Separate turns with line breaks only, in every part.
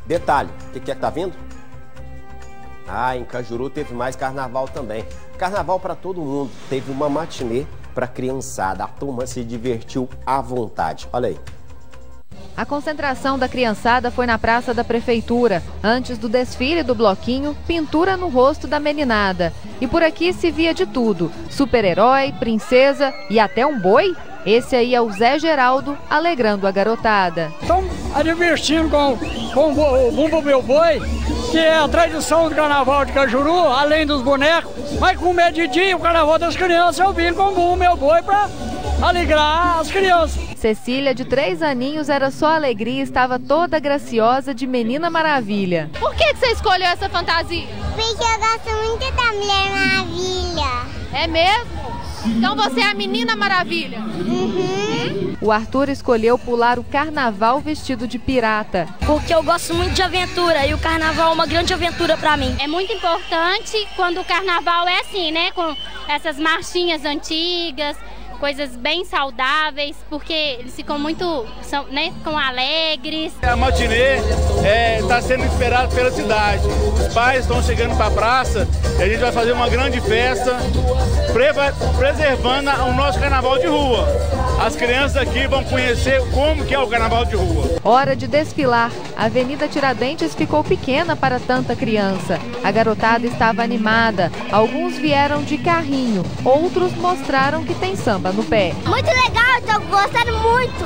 Detalhe, o que é que tá vindo? Ah, em Cajuru teve mais carnaval também. Carnaval para todo mundo. Teve uma matinê para criançada. A turma se divertiu à vontade. Olha aí.
A concentração da criançada foi na Praça da Prefeitura. Antes do desfile do bloquinho, pintura no rosto da meninada. E por aqui se via de tudo. Super-herói, princesa e até um boi. Esse aí é o Zé Geraldo, alegrando a garotada.
Estão divertindo com o Bumbo Meu Boi, que é a tradição do carnaval de Cajuru, além dos bonecos. Mas como é de dia, o carnaval das crianças, eu vim com o Bumbo Meu Boi para alegrar as crianças.
Cecília, de 3 aninhos, era só alegria e estava toda graciosa de Menina Maravilha.
Por que você escolheu essa fantasia?
Porque eu gosto muito da Mulher Maravilha.
É mesmo? Então você é a Menina Maravilha?
Uhum.
O Arthur escolheu pular o carnaval vestido de pirata.
Porque eu gosto muito de aventura e o carnaval é uma grande aventura pra mim.
É muito importante quando o carnaval é assim, né? Com essas marchinhas antigas, coisas bem saudáveis, porque eles ficam muito, né, ficam alegres.
A matinê está sendo esperada pela cidade. Os pais estão chegando para a praça e a gente vai fazer uma grande festa, preservando o nosso carnaval de rua. As crianças aqui vão conhecer como que é o carnaval de rua.
Hora de desfilar. A Avenida Tiradentes ficou pequena para tanta criança. A garotada estava animada. Alguns vieram de carrinho, outros mostraram que tem samba no pé.
Muito legal, estou gostando muito.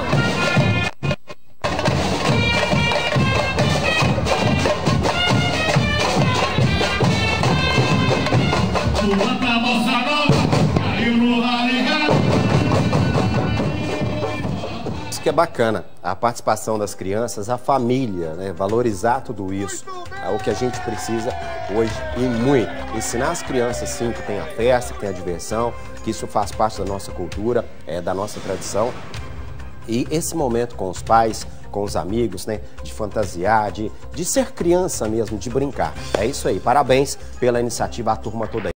Isso que é bacana, a participação das crianças, a família, né? Valorizar tudo isso. É o que a gente precisa hoje e muito. Ensinar as crianças, sim, que tem a festa, que tem a diversão, que isso faz parte da nossa cultura, da nossa tradição. E esse momento com os pais, com os amigos, né? De fantasiar, de ser criança mesmo, de brincar. É isso aí. Parabéns pela iniciativa, a turma toda aí.